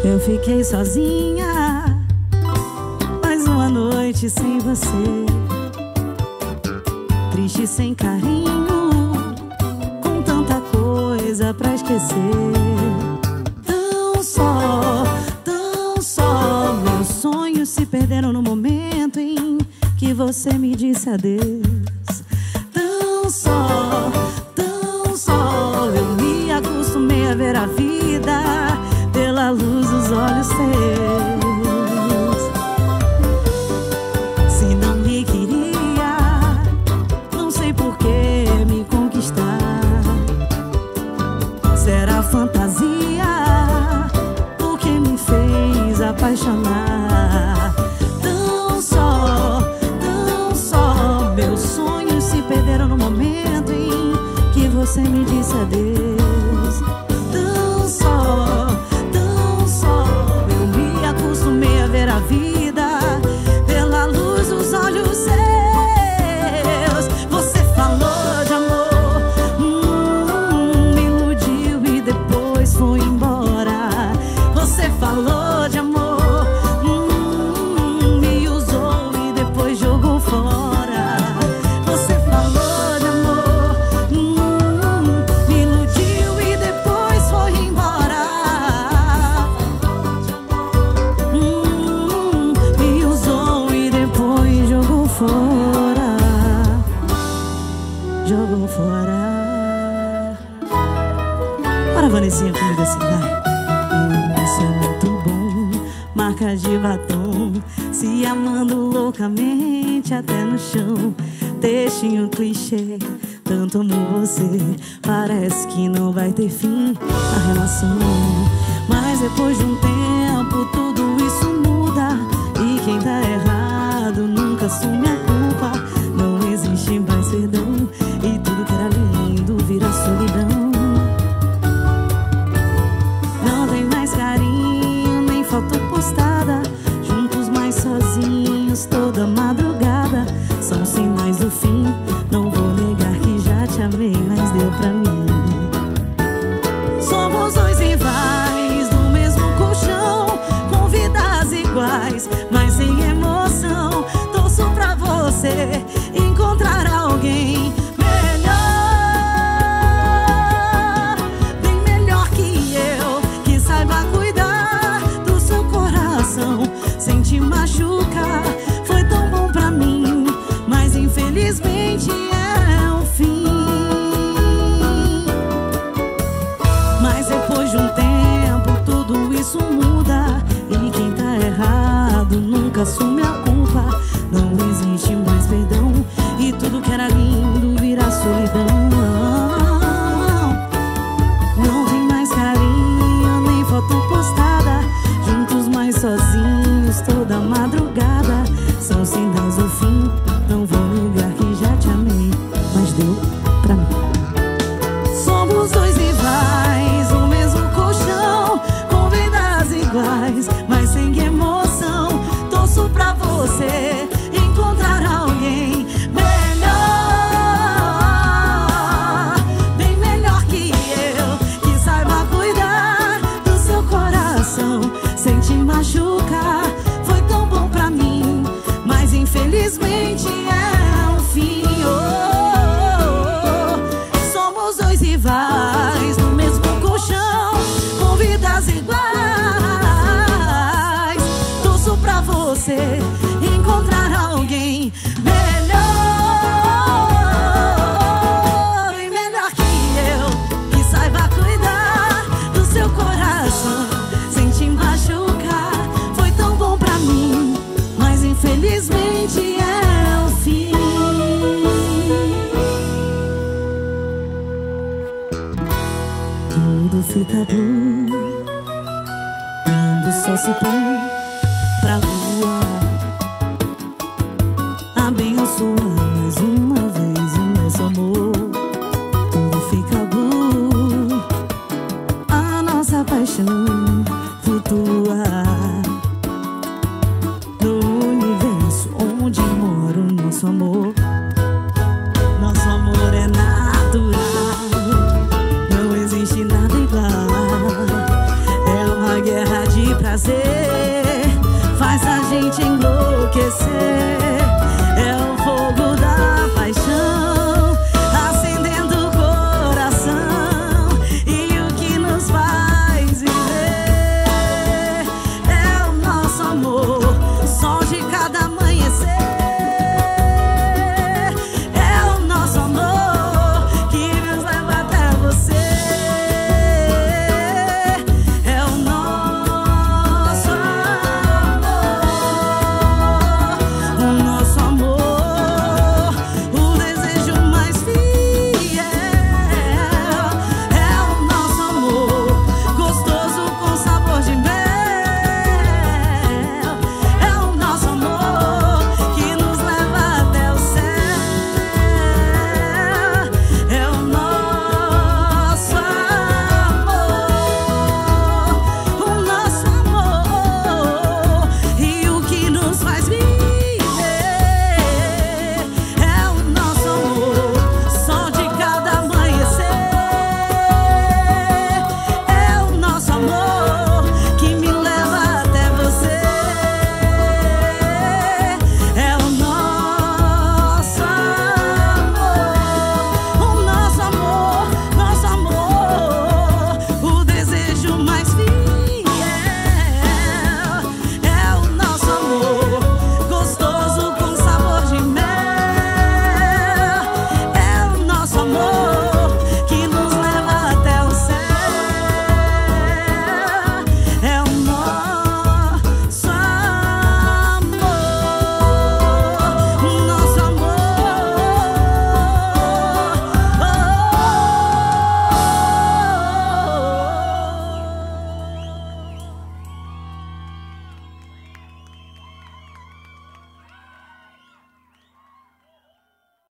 Eu fiquei sozinha, mais uma noite sem você, triste sem carinho, com tanta coisa pra esquecer. Tão só, meus sonhos se perderam no momento em que você me disse adeus. Tão só, eu me acostumei a ver a vida pela luz dos olhos seus. Se não me queria, não sei por que me conquistar. Será fantasia o que me fez apaixonar. Tão só, meus sonhos se perderam no momento em que você me disse adeus. Tão só, eu me acostumei a ver a vida pela luz dos olhos seus. Você falou de amor, me iludiu e depois foi embora. Você falou de amor, me usou e depois jogou fora. Você falou de amor, me iludiu e depois foi embora. Me usou e depois jogou fora. Jogou fora. Bora, Vanessinha, comigo assim, vai. Isso é muito bom, marca de batom, se amando loucamente até no chão. Textinho clichê, tanto amo você, parece que não vai ter fim a relação. Mas depois de um tempo tudo isso muda, e quem tá errado nunca assume a culpa. Não existe mais perdão, e tudo que era lindo vira solidão. Não tem mais carinho, nem foto postada, juntos mais sozinhos toda madrugada. São sinais do fim, não vou negar que já te amei, mas deu pra mim. Somos dois rivais no mesmo colchão, com vidas iguais, mas sem emoção. Torço pra você encontrar alguém melhor, bem melhor que eu, que saiba cuidar do seu coração sem te machucar. Foi tão bom pra mim, mas infelizmente é o fim. Mas depois de um tempo tudo isso muda, e quem tá errado nunca assume a culpa. Não existe mais perdão, e tudo que era lindo vira solidão. Não tem mais carinho, nem foto postada, juntos mais sozinhos toda madrugada. São sinais do fim, não vou negar que já te amei, mas deu pra mim. Somos dois rivais no mesmo colchão, com vidas iguais, mas sem emoção. Torço pra você encontrar alguém melhor, bem melhor que eu, que saiba cuidar do seu coração sem te machucar. Foi tão bom pra mim, mas infelizmente é o fim. Somos dois rivais no mesmo colchão, com vidas iguais. Torço pra você encontrar alguém melhor, bem melhor que eu, que saiba cuidar do seu coração sem te machucar. Foi tão bom pra mim, mas infelizmente é o fim. Tudo fica bom quando o sol se põe